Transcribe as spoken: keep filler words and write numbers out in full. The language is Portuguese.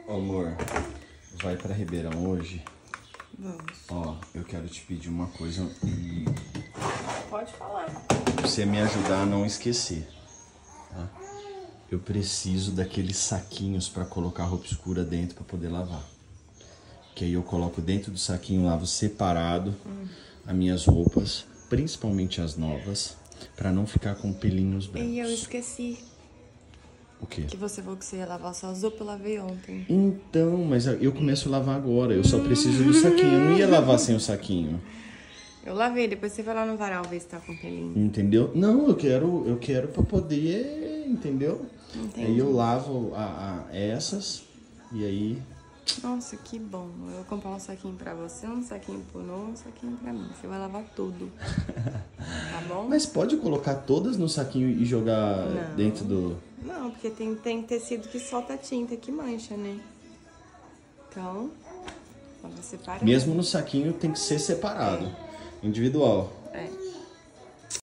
Ô, amor, vai pra Ribeirão hoje? Vamos. Ó, eu quero te pedir uma coisa e Pode falar. você me ajudar a não esquecer, tá? Eu preciso daqueles saquinhos pra colocar roupa escura dentro pra poder lavar. Que aí eu coloco dentro do saquinho, lavo separado hum. as minhas roupas, principalmente as novas, pra não ficar com pelinhos brancos. E eu esqueci. O quê? Que você falou que você ia lavar suas roupas, eu lavei ontem. Então, mas eu começo a lavar agora, eu só preciso do saquinho, eu não ia lavar sem o saquinho. Eu lavei, depois você vai lá no varal ver se tá com pelinho. Entendeu? Não, eu quero, eu quero pra poder, entendeu? Entendi. Aí eu lavo a, a essas e aí... Nossa, que bom. Eu vou comprar um saquinho pra você, um saquinho pro Noah, um saquinho pra mim. Você vai lavar tudo. Tá bom? Mas pode colocar todas no saquinho e jogar não. dentro do... Não, porque tem, tem tecido que solta tinta, que mancha, né? Então, vamos separar. Mesmo no saquinho tem que ser separado. É. Individual. É.